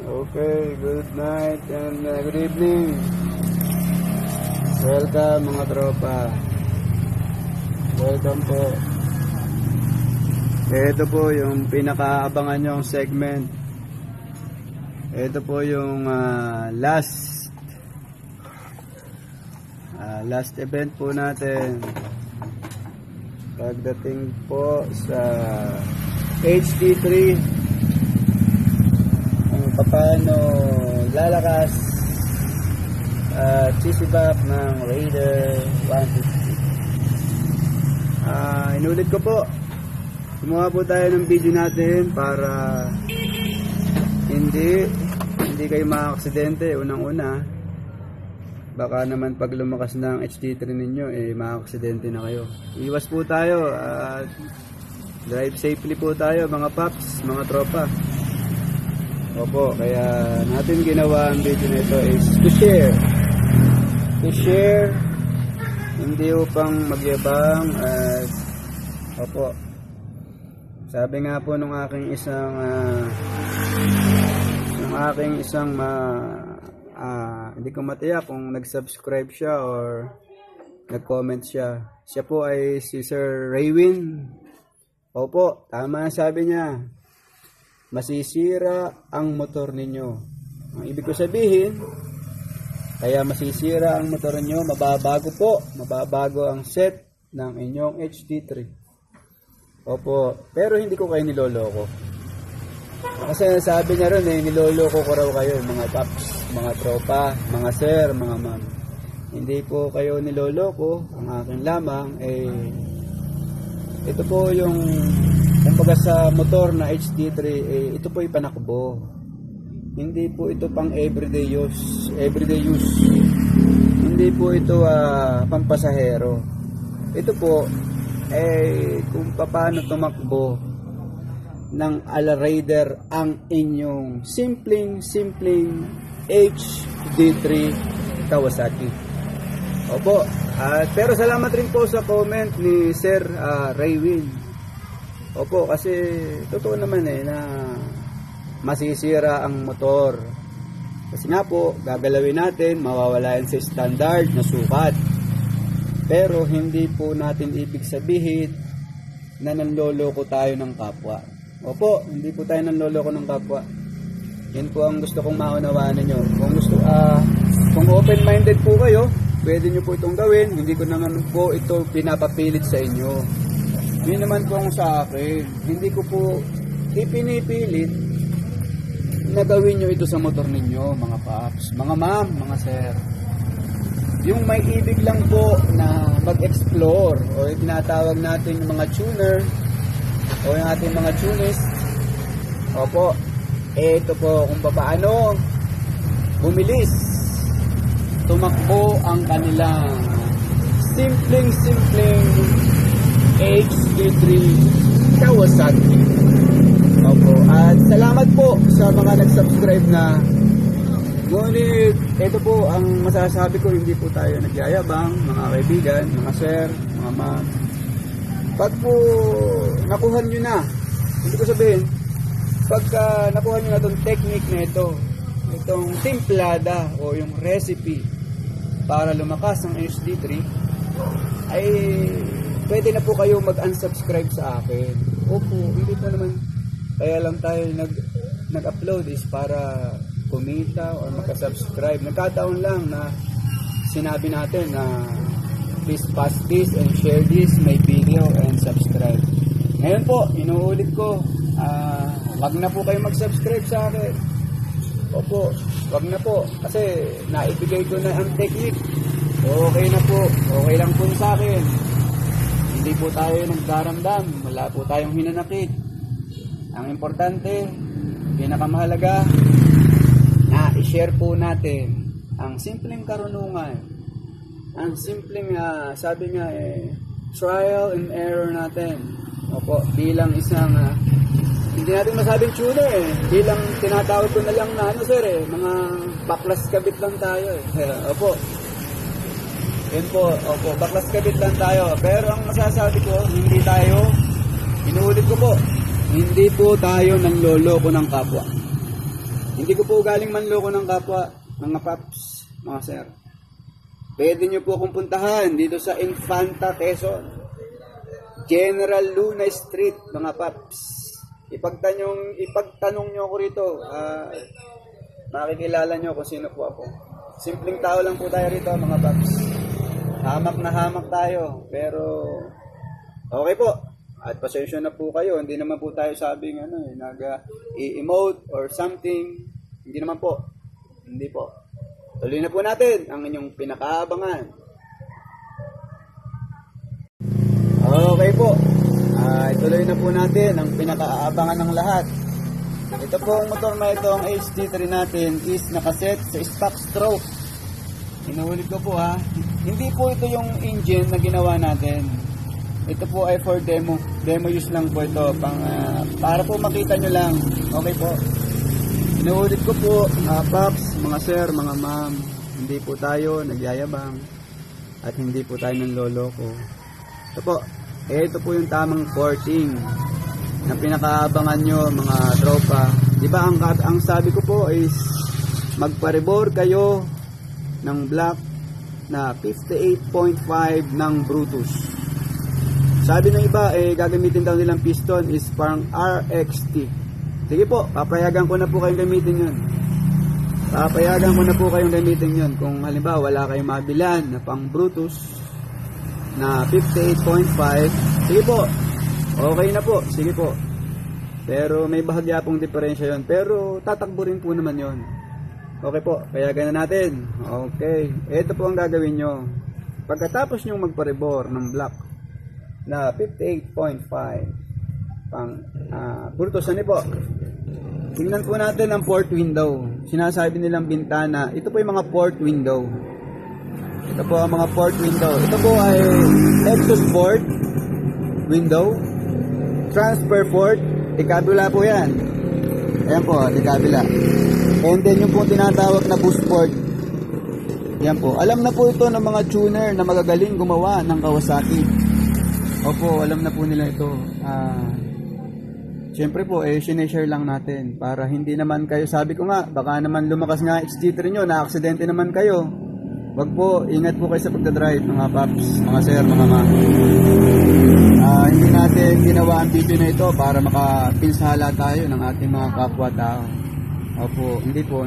Okay, good night and good evening. Welcome mga tropa. Welcome po. Ito po yung pinakaabangan nyong segment. Ito po yung last event po natin. Pagdating po sa HD3, paano lalakas sisibak ng Raider 150. Inulit ko po, gumawa po tayo ng video natin para hindi kayo makaksidente. Unang-una, baka naman pag lumakas ng HD3 ninyo makaksidente na kayo. Iwas po tayo at drive safely po tayo mga paps, mga tropa. Opo, kaya natin ginawa ang video na ito is to share, hindi upang magyabang. At opo, sabi nga po nung aking isang hindi ko matiyak kung nag-subscribe siya or nag-comment siya. Siya po ay si Sir Raywin. Opo, tama ang sabi niya. Masisira ang motor ninyo. Ang ibig ko sabihin, kaya masisira ang motor ninyo, mababago ang set ng inyong HD3. Opo, pero hindi ko kayo niloloko. Kasi sabi niya ron niloloko ko raw kayo, mga paps, mga tropa, mga sir, mga ma'am. Hindi ko kayo niloloko. Ang akin lamang ito po yung kumbaga sa motor na HD3, ito po yung panakbo. Hindi po ito pang everyday use. Hindi po ito pampasahero. Ito po kung paano tumakbo ng ala Raider ang inyong simpleng HD3 Kawasaki. Opo, pero salamat rin po sa comment ni Sir Raywin. Opo, kasi totoo naman na masisira ang motor. Kasi nga po, gagalawin natin, mawawala yan sa standard na sukat. Pero hindi po natin ibig sabihin na nanloloko tayo ng kapwa. Opo, hindi po tayo nanloloko ng kapwa. Yan po ang gusto kong maunawaan ninyo. Kung open-minded po kayo, pwede nyo po itong gawin. Hindi ko naman po ito pinapapilit sa inyo. Yun naman po ang sa akin. Hindi ko po ipinipilit na gawin nyo ito sa motor ninyo, mga paps, mga ma'am, mga sir. Yung may ibig lang po na mag-explore o tinatawag natin yung mga tuner o yung ating mga tunist. Opo, ito po kung paano bumilis, tumakbo ang kanilang simpleng HD3 Kawasaki. Opo, at salamat po sa mga nag-subscribe na. Ngunit ito po ang masasabi ko, hindi po tayo nagyayabang, mga kaibigan, mga sir, mga ma'am. Pag po nakuha nyo na, hindi ko sabihin, pagka nakuha nyo na itong technique na itong timplada o yung recipe para lumakas ang HD3, ay pwede na po kayo mag-unsubscribe sa akin. Opo, hindi po naman kaya lang tayo nag-upload is para kumita o magka-subscribe. Nagkataon lang na sinabi natin na please pass this and share this my video and subscribe. Ngayon po, inuulit ko, wag na po kayo mag-subscribe sa akin. Opo, wag na po kasi naibigay ko na ang technique. Okay na po, okay lang po sa akin. Hindi po tayo nagdaramdam, wala po tayong hinanakit. Ang importante, pinakamahalaga, na i-share po natin ang simpleng karunungan, ang simpleng sabi nga trial and error natin. Opo, bilang isang hindi natin masabing tuner bilang tinatawag ko na lang na sir mga baklas kabit lang tayo Opo, yun po, opo, baklas kabit lang tayo. Pero ang masasabi ko, hindi tayo, inuulit ko po, hindi po tayo nanloloko ng kapwa. Hindi ko po galing manloko ng kapwa, mga paps, mga sir. Pwede nyo po akong puntahan dito sa Infanta, Quezon. General Luna Street, mga paps. Ipagtanong nyo ako rito. Makikilala nyo kung sino po ako. Simpleng tao lang po tayo rito, mga paps. Hamak na hamak tayo, pero okay po. At pasensya na po kayo, hindi naman po tayo sabing i-emote or something. Hindi naman po. Hindi po. Tuloy na po natin ang inyong pinakaabangan. Okay po. Ituloy na po natin ang pinakaabangan ng lahat. Ito po ang motor na ito, ang HD3 natin is nakaset sa stock stroke. Inuulit ko po ha. Hindi po ito yung engine na ginawa natin. Ito po ay for demo. Demo use lang po ito. Para po makita nyo lang. Okay po. Inuulit ko po, mga paps, mga sir, mga ma'am. Hindi po tayo nagyayabang. At hindi po tayo nanloloko. Ito po. Ito po yung tamang porting na pinakaabangan nyo, mga tropa. Diba ang sabi ko po is magpa-rebore kayo ng black na 58.5 ng Brutus. Sabi ng iba, gagamitin daw nilang piston is parang RXT. Sige po, papayagan ko na po kayong gamitin yun. Papayagan ko na po kayong gamitin yun. Kung halimbawa wala kayong mabilan na pang Brutus na 58.5, sige po, okay na po, sige po. Pero may bahagya pong diferensya yun. Pero tatakbo rin po naman yun. Okay po, kaya gana natin. Okay, ito po ang gagawin nyo. Pagkatapos nyo magpa-rebore ng black na 58.5 pang Brutus, ano po? Tingnan po natin ang port window. Sinasabi nilang bintana. Ito po yung mga port window. Ito po ang mga port window. Ito po ay Lexus port window, transfer port, ikabila po yan. Ayan po, ikabila. And then yung po tinatawag na boost port. Yan po. Alam na po ito ng mga tuner na magagaling gumawa ng Kawasaki. Opo, alam na po nila ito. Siyempre po, sineshare lang natin para hindi naman kayo, sabi ko nga, baka naman lumakas nga HD3 nyo, na-aksidente naman kayo. Wag po, ingat po kayo sa pagdadrive, mga paps, mga sir, mga ma. Hindi natin ginawa ang video na ito para makapinsala tayo ng ating mga kapwa-tao. Opo, hindi po.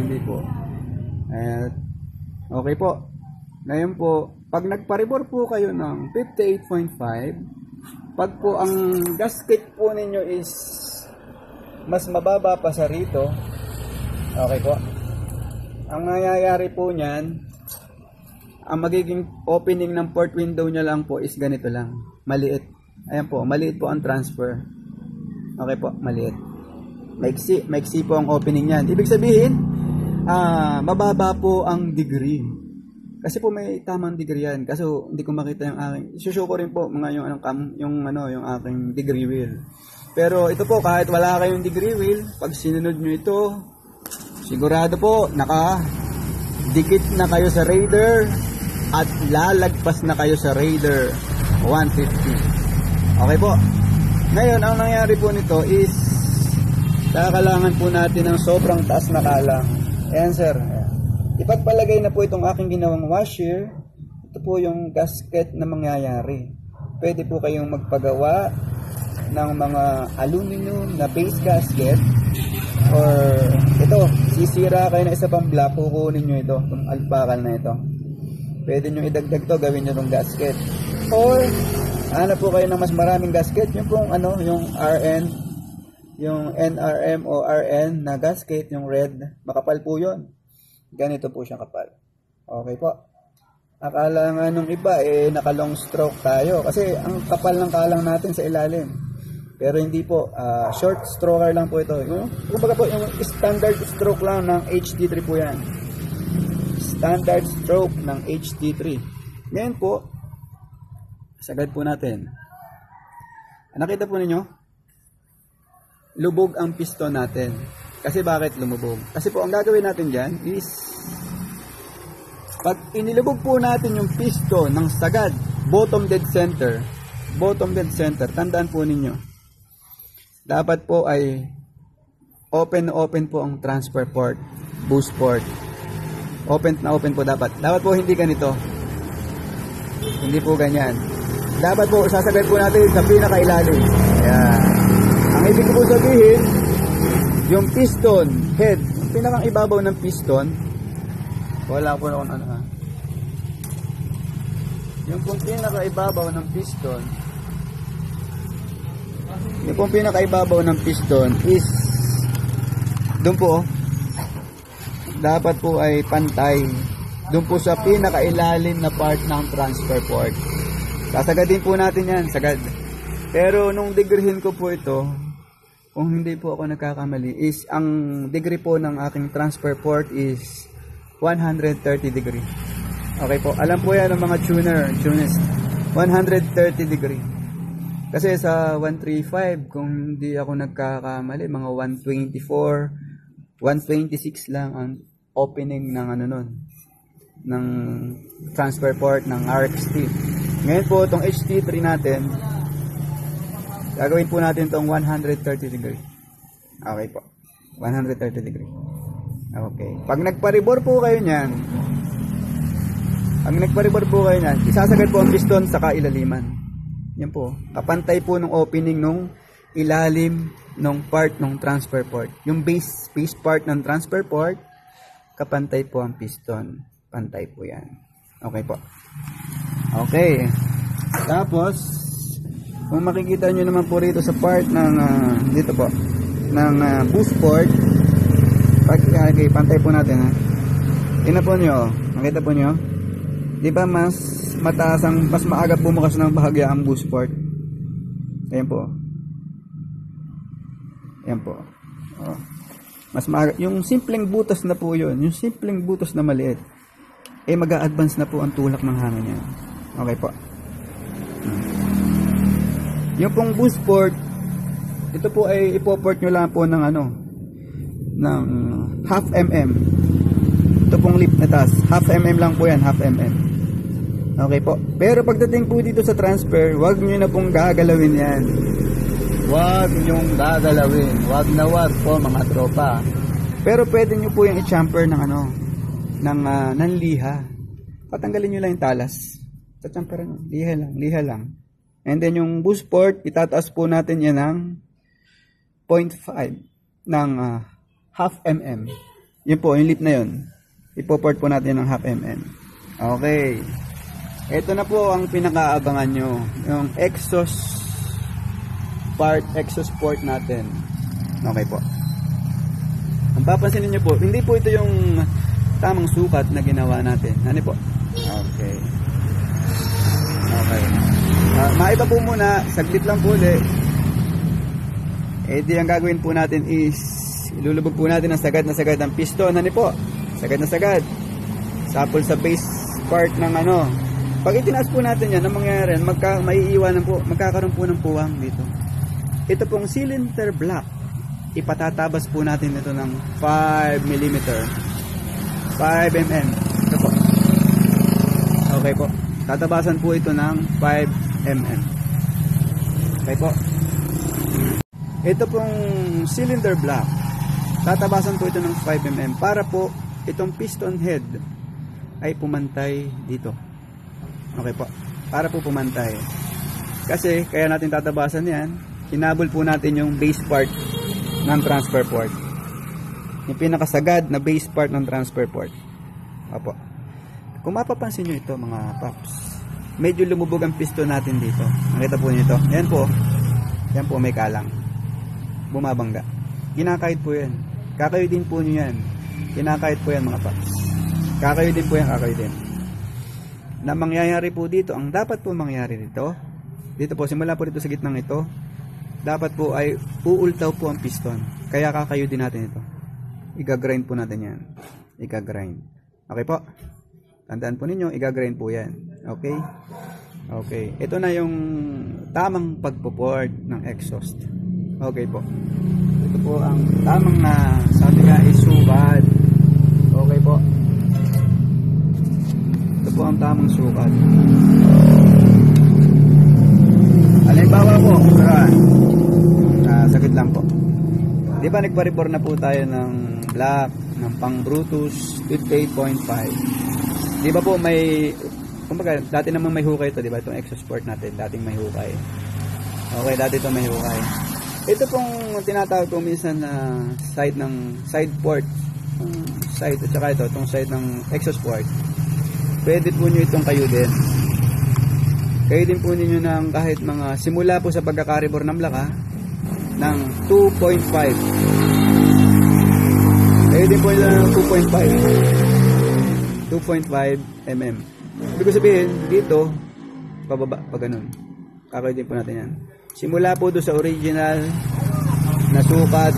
Okay po. Ngayon po, pag nagpa-rebore po kayo ng 58.5, pag po ang gasket po ninyo is mas mababa pa sa rito, okay po, ang nangyayari po niyan, ang magiging opening ng port window niya lang po is ganito lang, maliit. Ayan po, maliit po ang transfer. Okay po, maliit. Maiksi po ang opening niyan. Ibig sabihin, mababa po ang degree. Kasi po may tamang degree yan. Kasi hindi ko makita yung aking. Isushow ko rin po mga yung aking degree wheel. Pero ito po, kahit wala kayong degree wheel, pag sinunod nyo ito, sigurado po nakadikit na kayo sa Raider at lalagpas na kayo sa Raider 150. Okay po. Ngayon, ang nangyari po nito is kakalangan po natin ng sobrang taas na kalang. Ayan sir. Ipagpalagay na po itong aking ginawang washer. Ito po yung gasket na mangyayari. Pwede po kayong magpagawa ng mga aluminum na base gasket, or ito, sisira kayo na isa pang black, kukunin nyo ito, itong alpakal na ito. Pwede nyo idagdag to, gawin nyo itong gasket. Or hanap po kayo ng mas maraming gasket, yung pong yung RN, yung NRM o RN na gasket, yung red, makapal po yun. Ganito po siyang kapal. Okay po. Akala nga nung iba, naka long stroke tayo. Kasi ang kapal ng kalang natin sa ilalim. Pero hindi po. Short stroker lang po ito. Kumbaga po, yung standard stroke lang ng HD3 po yan. Standard stroke ng HD3. Ngayon po, sagad po natin. Nakita po ninyo? Lubog ang piston natin. Kasi bakit lumubog? Kasi po ang gagawin natin dyan is pag inilubog po natin yung piston ng sagad, bottom dead center, tandaan po ninyo, dapat po ay open na open po ang transfer port, boost port. Open na open po dapat. Dapat po hindi ganito. Hindi po ganyan. Dapat po, sasagad po natin sa pinakailalim. Ayan. Ang ibig ko po sabihin, yung piston head, yung pinakang ibabaw ng piston, wala po na kung ano ha. Yung pong pinakaibabaw ng piston, yung pong pinakaibabaw ng piston is, doon po, dapat po ay pantay. Doon po sa pinakailalim na part ng transfer port. Sasagadin po natin yan, sagad. Pero nung degreehin ko po ito, kung hindi po ako nagkakamali, is ang degree po ng aking transfer port is 130 degree. Okay po, alam po yan ng mga tuners, 130 degree. Kasi sa 135, kung hindi ako nagkakamali, mga 124, 126 lang ang opening ng ano nun, ng transfer port ng RXT. Ngayon po, itong HT3 natin, gagawin po natin itong 130 degree. Okay po, 130 degree. Okay. Pag nagparibor po kayo niyan, isasagad po ang piston sa kailaliman. Yan po, kapantay po ng opening ng ilalim ng part ng transfer port. Yung base part ng transfer port, kapantay po ang piston. Pantay po yan. Okay po. Okay. Tapos, kung makikita nyo naman po rito sa part ng, dito po, ng boost port, okay, pantay po natin ha. Tingnan po nyo, makita po nyo, di ba mas mataas ang, mas maaga bumukas ng bahagya ang boost port. Ayan po. Ayan po. Oh. Mas maaga, yung simpleng butas na po yun, yung simpleng butas na maliit, eh mag-a-advance na po ang tulak ng hangin niya. Okay po. Yung pong boost port, ito po ay ipoport nyo lang po ng ano, ng half mm. Ito pong lip na taas, half mm lang po yan, half mm. Okay po. Pero pagdating po dito sa transfer, wag nyo na pong gagalawin yan. Wag nyong gagalawin. Wag na wag po mga tropa. Pero pwede nyo po yung i-chamfer ng ano, ng liha. Patanggalin nyo lang yung talas. Tatsamperan nyo. Liha lang. And then yung boost port, itataas po natin yan ng 0.5 ng half mm. Yun po, yung lip na yun. Ipoport po natin ng half mm. Okay. Ito na po ang pinakaabangan nyo. Yung exhaust port natin. Okay po. Ang papansinin nyo po, hindi po ito yung tamang sukat na ginawa natin. Ano po? Okay. Okay. Maiba po muna, saglit lang po ulit. Di ang gagawin po natin is ilulubog po natin ang sagad na sagad ng piston. Ano po? Sagad na sagad. Sapol sa base part ng ano. Pag itinaas po natin yan, ang mangyayari, maiiwanan po, magkakaroon po ng puwang dito. Ito pong cylinder block, ipatatabas po natin ito ng 5 mm. 5 mm. Ito po. Okay po. Tatabasan po ito ng 5 mm. Okay po. Ito pong cylinder block, tatabasan po ito ng 5 mm para po itong piston head ay pumantay dito. Okay po. Para po pumantay. Kasi kaya natin tatabasan yan, hinabol po natin yung base part ng transfer port. Yung pinakasagad na base part ng transfer port. Opo. Kung mapapansin nyo ito mga paps, medyo lumubog ang piston natin dito. Nakita po nyo ito. Yan po. Yan po may kalang. Bumabangga. Kinakahit po yan. Kakayo din po nyo yan. Kinakahit po yan mga paps. Kakayo din po yan, kakayo din. Na mangyayari po dito, ang dapat po mangyari dito po, simula po dito sa gitnang ito, dapat po ay uultaw po ang piston. Kaya kakayo din natin ito. Iga-grind po natin yan. Iga-grind. Okay po? Tandaan po ninyo, iga-grind po yan. Okay? Okay. Ito na yung tamang pagpo-port ng exhaust. Okay po. Ito po ang tamang na sabi nga isukat. Okay po. Ito po ang tamang sukat. Halimbawa po, sakit lang po. Di ba nagpa-report na po tayo ng black, ng pang Brutus 58.5. Di ba po may, kumbaga, dati naman may hukay ito, di ba? Itong ExoSport natin, dating may hukay. Okay, dati ito may hukay. Ito pong tinatawag ko minsan na side port. Side, at saka ito, itong side ng ExoSport. Pwede po nyo itong kayo din. Kayo din po ninyo ng kahit mga, simula po sa pagkakaribor ng black, ng 2.5. Kayo din po nyo ng 2.5 mm. Ibig sabihin, dito, pababa, pa ganun. Kakayo din po natin yan. Simula po doon sa original na sukat,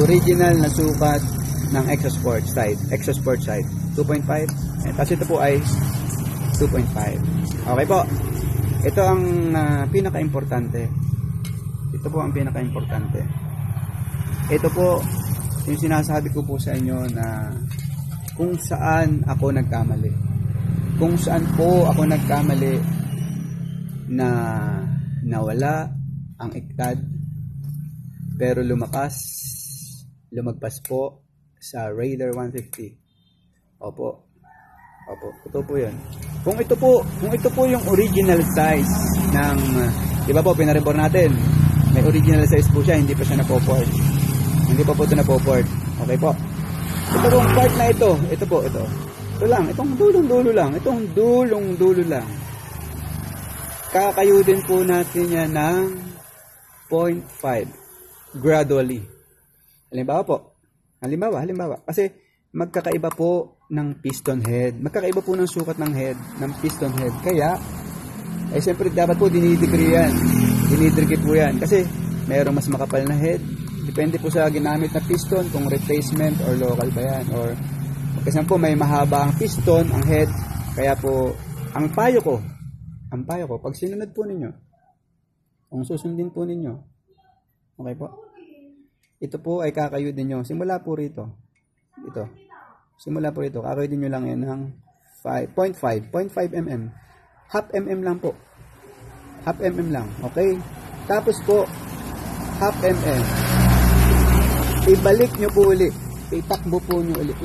ng ExoSport side, 2.5. Tapos ito po ay 2.5. Okay po. Ito ang pinaka-importante. Ito po ang pinaka-importante. Ito po yung sinasabi ko po sa inyo na kung saan ako nagkamali. Kung saan po ako nagkamali na nawala ang iktad pero lumagpas po sa Raider 150. Opo. Ito po 'yan. Kung ito po yung original size ng, di ba po pinareport natin. May original size po siya, hindi pa siya napoport. Hindi pa po ito napoport. Okay po. Ito pong part na ito. Ito po. Ito lang. Itong dulong-dulo lang. Kakayudin po natin yan ng 0.5 gradually. Halimbawa. Kasi magkakaiba po ng piston head. Magkakaiba po ng sukat ng head, ng piston head. Kaya, siyempre dapat po dinidegree yan. Dinidegree po yan. Kasi, mayroong mas makapal na head. Depende po sa ginamit na piston, kung replacement or local ba yan. Or, kasi po may mahaba ang piston, ang head. Kaya po, ang payo ko, pag sinunod po ninyo, kung susundin po ninyo, okay po, ito po ay kakayudin nyo. Simula po rito, kakayudin nyo lang yan ng 0.5 mm. Half mm lang po. Half mm lang, okay? Tapos po, half mm. Ibalik nyo po ulit. Itakbo po nyo ulit.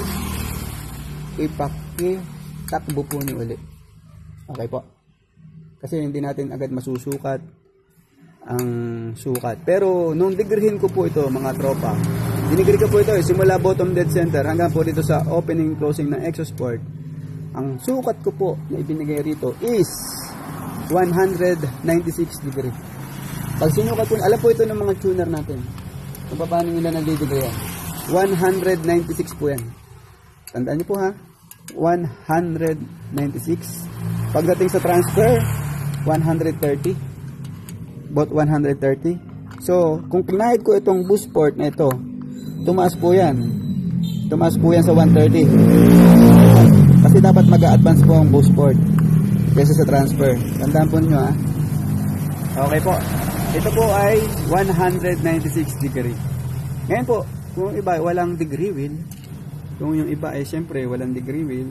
Takbo po nyo ulit. Okay po. Kasi hindi natin agad masusukat ang sukat. Pero nung digrihin ko po ito, mga tropa, dinigree ko po ito simula bottom dead center hanggang po dito sa opening closing ng ExoSport. Ang sukat ko po na ibinigay rito is 196 degree. Pag sinukat po, alam po ito ng mga tuner natin kung paano nila nagdidegree yan. 196 po yan. Tandaan niyo po ha, 196. Pagdating sa transfer, 130. About 130. So, kung pinahid ko itong boost port na ito, tumaas po yan sa 130. Kasi dapat mag-a-advance po ang boost port kaysa sa transfer. Tandaan po ninyo ha. Okay po. Ito po ay 196 degree. Ngayon po, kung iba walang degree wheel, kung yung iba ay syempre walang degree wheel.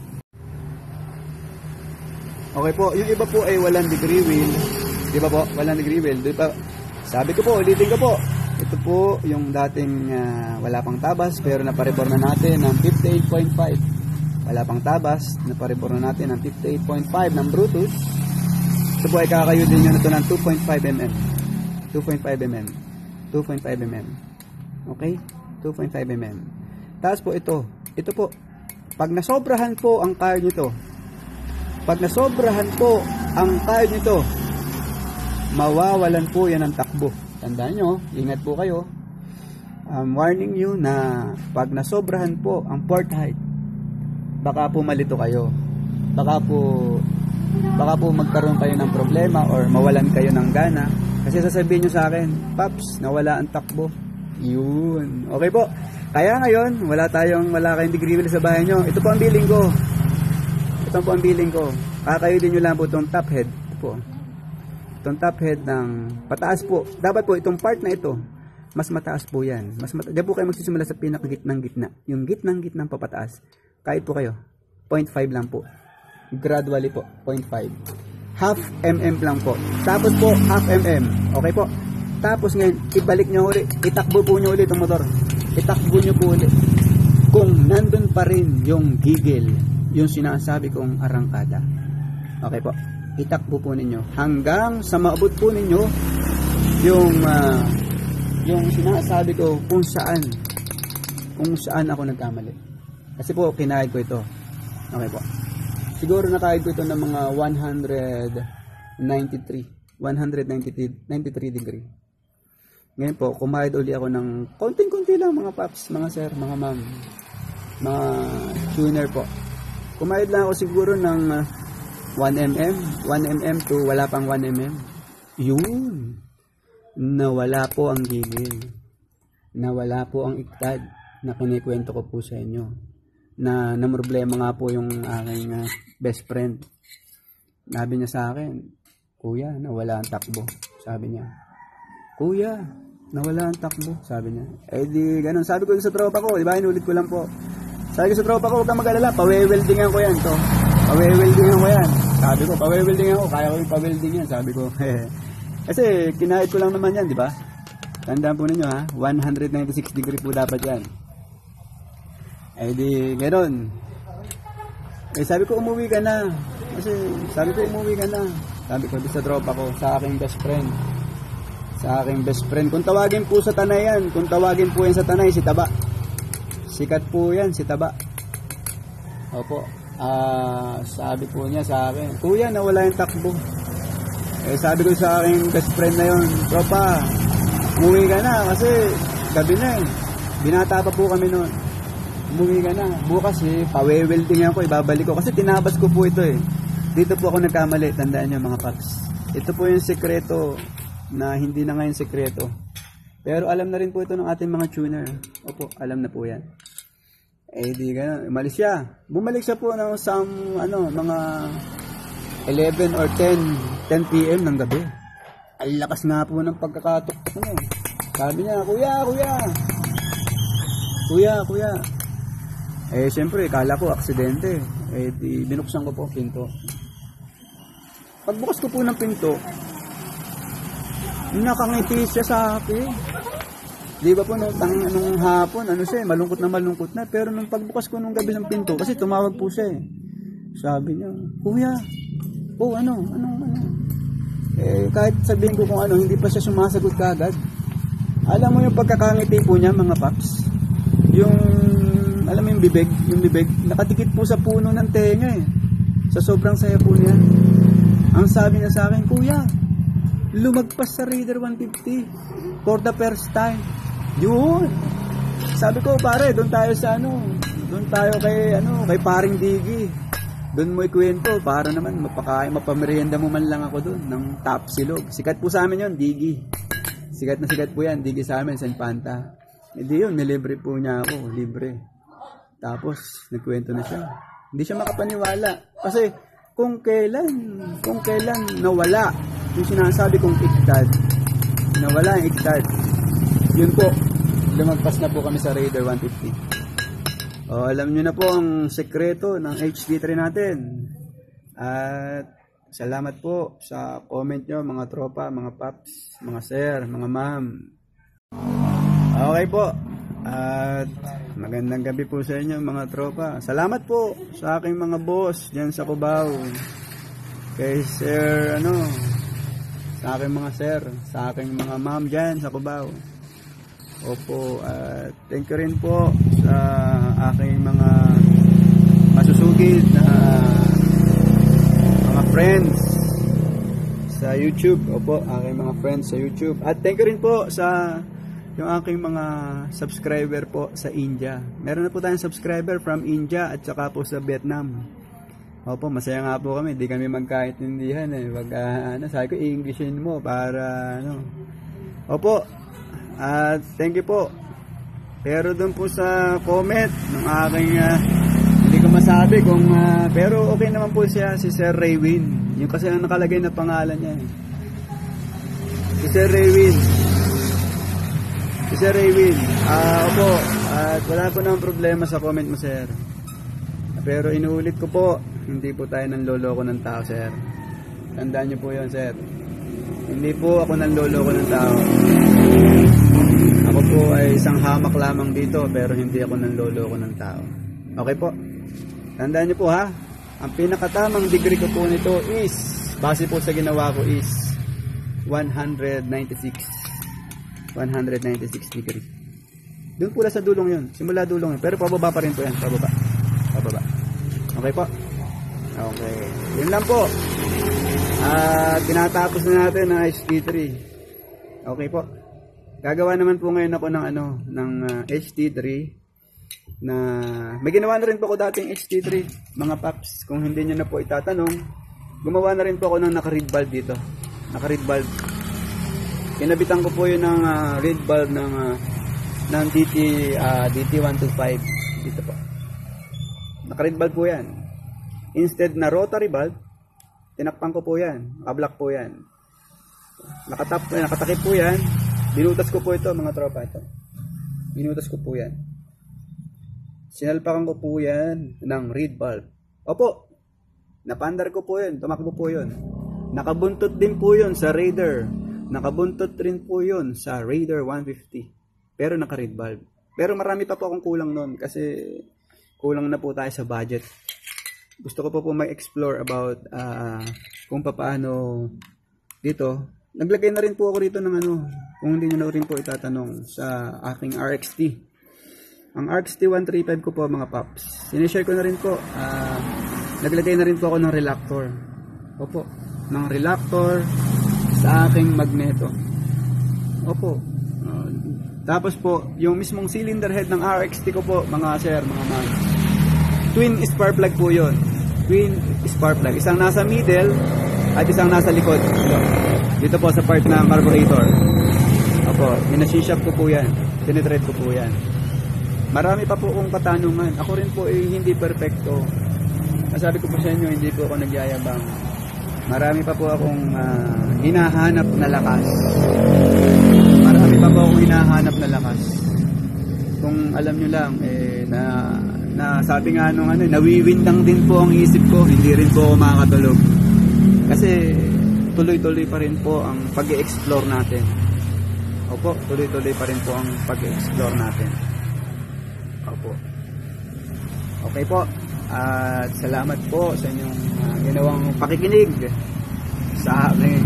Okay po, yung iba po ay walang degree wheel. Di ba po? Walang degree wheel. Di ba? Sabi ko po, ulitin ko po. Ito po yung dating wala pang tabas pero napareport na natin ng 58.5. Wala pang tabas, napareport na natin ng 58.5 ng Brutus. Ito po ay kakayudin nyo na ito ng 2.5 mm. 2.5 mm. Okay? 2.5 mm. Tapos po ito po, pag nasobrahan po ang car nito, mawawalan po yan ng takbo. Tandaan nyo, ingat po kayo. Warning you na pag nasobrahan po ang port height, baka po malito kayo. Baka po magkaroon kayo ng problema or mawalan kayo ng gana. Kasi sasabihin nyo sa akin, Paps, nawala ang takbo. Yun. Okay po. Kaya ngayon, wala kayong degree wheel sa bahay nyo. Ito po ang billing ko. Kakayudin nyo lang po itong top head. Ito po. Itong top head ng pataas po. Dapat po itong part na ito, mas mataas po yan. Diyan po kayo magsisimula sa pinakagitnang gitna. Yung gitnang papataas. Kahit po kayo. 0.5 lang po. Gradually po. 0.5. Half mm lang po. Tapos po, half mm. Okay po. Tapos ngayon, ibalik nyo ulit, itakbo po nyo ulit ang motor. Itakbo nyo po ulit. Kung nandun pa rin yung gigil, yung sinasabi kong arangkada. Okay po, itakbo po ninyo hanggang sa maabot po ninyo yung sinasabi ko kung saan ako nagkamali. Kasi po, kinahid ko ito. Okay po. Siguro nakahid ko ito ng mga 193 degree. Ngayon po, kumahid uli ako ng konting-konti lang mga paps, mga sir, mga ma'am, mga tuner po. Kumahid lang ako siguro ng 1mm to wala pang 1mm. Yun. Nawala po ang gigil. Nawala po ang iktad na kinikwento ko po sa inyo. Na problema nga po yung aking best friend. Sabi niya sa akin, "Kuya, nawala ang takbo." Sabi niya. "Kuya, nawala ang takbo." Sabi niya. Eh di ganun. Sabi ko sa tropa ko, di ba? Inulit ko lang po. Sabi ko sa tropa ko, huwag kang mag-alala, pawe-weldingan ko yan to. Pawe-weldingan ko yan. Sabi ko, pawe-weldingan ko, kaya ko yung pa-welding yan. Sabi ko, kasi kinahit ko lang naman yan, di ba? Tandaan po ninyo ha, 196 degree po dapat yan. Eh di, gano'n. Eh sabi ko, umuwi ka na. Kasi sabi ko, umuwi ka na. Sabi ko, di sa tropa ko, sa aking best friend. Sa aking best friend. Kung tawagin po sa Tanay yan, kung tawagin po yan sa Tanay, si Taba. Sikat po yan, si Taba. Opo. Sabi po niya sa akin, "Kuya, nawala yung takbo." Eh sabi ko sa aking best friend na yun, "Tropa, umuwi ka na kasi gabi na eh. Binata pa po kami noon. Umuwi ka na. Bukas pawe-weldingan ko, ibabalik ko." Kasi tinabas ko po ito eh. Dito po ako nagkamali, tandaan niyo mga paps. Ito po yung sekreto na hindi na ngayon sekreto. Pero alam na rin po ito ng ating mga tuner. Opo, alam na po yan. Eh di ganun, umalis siya. Bumalik siya po ng mga 11 or 10 PM ng gabi. Ang lakas nga po ng pagkakatok mo. Sabi niya, Kuya. Eh syempre, kala ko aksidente. Eh di binuksan ko po pinto. Pagbukas ko po ng pinto, nakangiti siya sa akin. Di ba po nung hapon, malungkot na. Pero nung pagbukas ko nung gabi ng pinto, kasi tumawag po siya eh. Sabi niya, "Kuya, ano?" Eh, kahit sabihin ko kung hindi pa siya sumasagot kagad. Alam mo yung pagkakangiti po niya, mga paps? Alam mo yung bibig, nakatikit po sa puno ng tenga eh. Sa sobrang saya po niya. Ang sabi niya sa akin, "Kuya, lumagpas sa Raider 150 for the first time." Yun. Sabi ko, "Pare, doon tayo kay paring Digi. Doon mo ikwento para naman mapamerienda mo man lang ako doon ng top silog." Sikat po sa amin yun, Digi. Sikat na sikat po yan, Digi sa amin, San Panta. Hindi yun, nilibre po niya ako, libre. Tapos, nagkwento na siya. Hindi siya makapaniwala. Kasi, kung kailan nawala yung sinasabi kong iktad, nawala yung iktad, yun po, lumagpas na po kami sa Raider 150. Alam nyo na po ang sekreto ng HD3 natin. At salamat po sa comment nyo, mga tropa, mga paps, mga sir, mga ma'am. Okay po. At magandang gabi po sa inyo, mga tropa. Salamat po sa aking mga boss dyan sa Cubao. Kay sir, sa aking mga sir, sa aking mga ma'am dyan sa Cubao. Opo, at thank you rin po sa aking mga masusugid na mga friends sa YouTube. Opo, aking mga friends sa YouTube. At thank you rin po sa yung aking mga subscriber po sa India. Meron na po tayong subscriber from India at saka po sa Vietnam. Opo, masaya nga po kami. Di kami magkaintindihan eh. Sabi ko, i-Englishin mo para Opo. At thank you po. Pero doon po sa comment ng aking hindi ko masabi kung pero okay naman po siya, si Sir Raywin. Yung kasi ang nakalagay na pangalan niya. Si Sir Raywin. Opo. At wala po namang problema sa comment mo, sir. Pero inuulit ko po, hindi po tayo nanloloko ng tao, sir. Tandaan niyo po 'yon, sir. Hindi po ako nanloloko ng tao. Ako po ay isang hamak lamang dito, pero hindi ako nanloloko ng tao. Okay po? Tandaan niyo po ha, ang pinakatamang degree ko po nito is, base po sa ginawa ko is 196 degree. Doon po sa dulong yun, simula dulong yun, pero pababa pa rin po yan, pababa. Okay po? Okay, yun lang po. Tinatapos na natin ang HD3. Okay po. Gagawa naman po ngayon ako ng HD3 na may ginawa na rin po ako dating HD3, mga paps. Kung hindi niyo na po itatanong, gumawa na rin po ako ng naka-reed valve dito. Naka-reed valve. Kinabitan ko po yun ng reed valve ng DT125 dito po. Naka-reed valve po yan. Instead na rotary valve, tinakpan ko po yan. Naka-block po yan. Nakatakip po yan. Binutas ko po ito mga tropa ito. Binutas ko po yan. Sinalpakan ko po yan ng reed valve. Opo. Napandar ko po yan. Tumakbo po yun. Nakabuntot din po yun sa Raider. Nakabuntot rin po yun sa Raider 150. Pero naka-reed valve. Pero marami pa po akong kulang nun kasi kulang na po tayo sa budget. Gusto ko po mag-explore about kung paano dito. Naglagay na rin po ako rito ng kung hindi nyo na rin po itatanong sa aking RXT. Ang RXT 135 ko po mga paps. Sinishare ko na rin po. Naglagay na rin po ako ng reluctor. Opo. Ng reluctor sa aking magneto. Opo. Tapos po, yung mismong cylinder head ng RXT ko po, mga sir, mga man. Twin spark plug po yun. Twin spark plug. Isang nasa middle at isang nasa likod. Dito po sa part ng carburetor. Opo, minasishop ko po yan. Tinitread ko po yan. Marami pa po kong katanungan. Ako rin po hindi perfecto. Nasabi ko po sa inyo, hindi po ako nagyayabang. Marami pa po akong hinahanap na lakas. Marami pa po akong hinahanap na lakas. Kung alam nyo lang, na sabi nga nawiwindang din po ang isip ko. Hindi rin po ako makakatulog. Kasi tuloy-tuloy pa rin po ang pag-i-explore natin. Opo, tuloy-tuloy pa rin po ang pag-i-explore natin. Opo. Okay po. At salamat po sa inyong ginawang pakikinig sa aking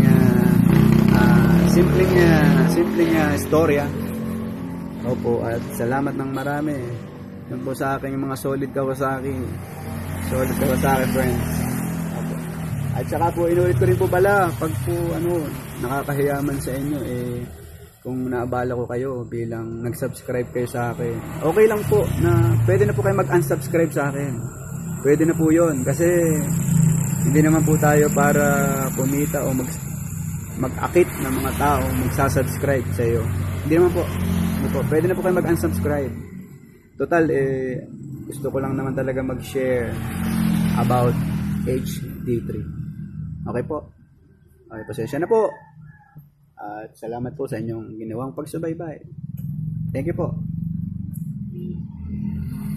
simpleng istorya. Opo, at salamat ng marami. Yan po sa aking mga solid Kawasaki friends. At saka po, inulit ko rin po pala, pag po nakakahiyaman sa inyo, kung naabala ko kayo bilang nag-subscribe kayo sa akin, okay lang po na pwede na po kayo mag-unsubscribe sa akin. Pwede na po yun, kasi hindi naman po tayo para kumita o mag-akit ng mga tao magsasubscribe sa iyo. Hindi naman po. Pwede na po kayo mag-unsubscribe. Total, gusto ko lang naman talaga mag-share about HD3. Okay po. Okay, pasensya na po. At salamat po sa inyong ginawang pagsubaybay. Thank you po.